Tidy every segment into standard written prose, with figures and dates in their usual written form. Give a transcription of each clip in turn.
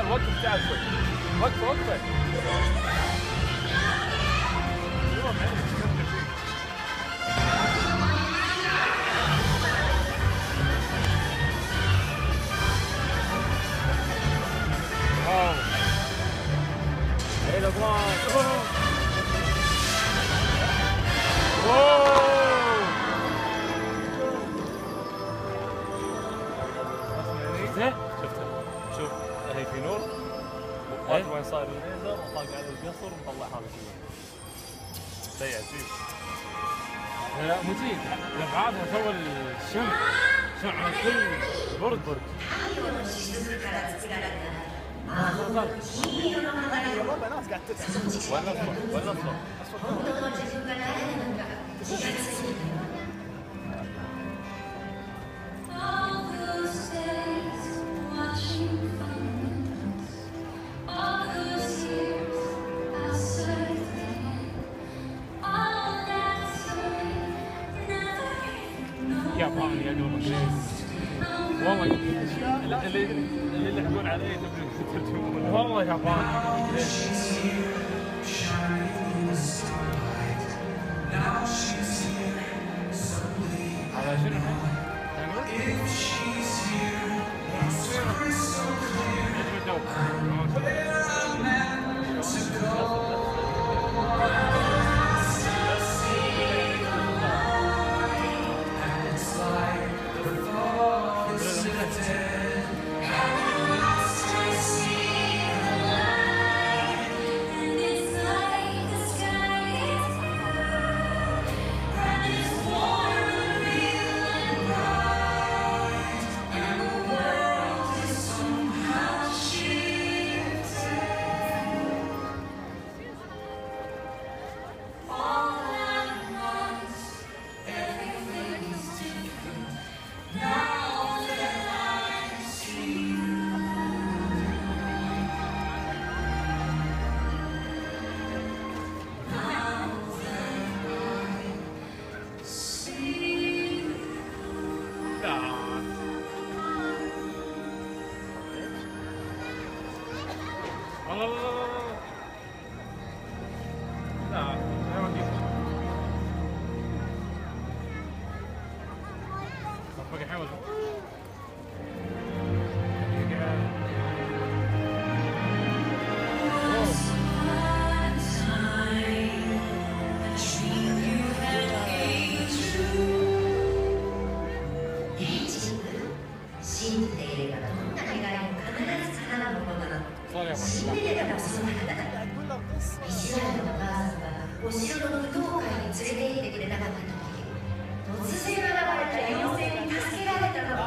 وقف تعال شوي. وقفه. واو. ايه الاضواء. شفته. شوف هي في نور وفات وين صار الليزر وطاق على القصر ومطلع هذا كله. شيء عجيب. لا مجيد. بعدها تو الشمع على كل برد. ناس قاعد تدعم. وين اصفر. ياباني يا دوب والله اللي يحكون عليه ترجمون والله ياباني. هذا شنو؟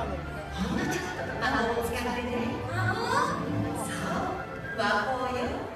Wow.